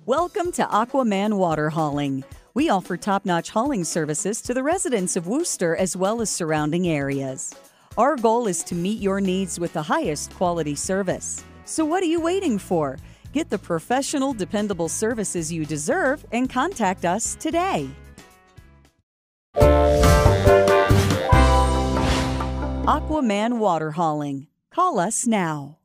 Welcome to Aqua Water Hauling. We offer top-notch hauling services to the residents of Wooster as well as surrounding areas. Our goal is to meet your needs with the highest quality service. So what are you waiting for? Get the professional, dependable services you deserve and contact us today. Aqua Water Hauling. Call us now.